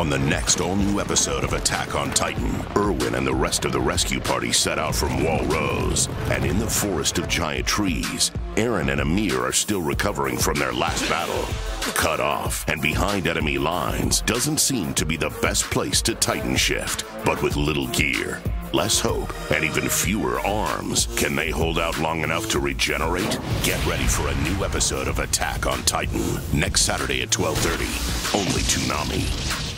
On the next all-new episode of Attack on Titan, Erwin and the rest of the rescue party set out from Wall Rose. And in the forest of giant trees, Eren and Amir are still recovering from their last battle. Cut off and behind enemy lines doesn't seem to be the best place to Titan shift. But with little gear, less hope, and even fewer arms, can they hold out long enough to regenerate? Get ready for a new episode of Attack on Titan next Saturday at 12:30. Only TOONAMI.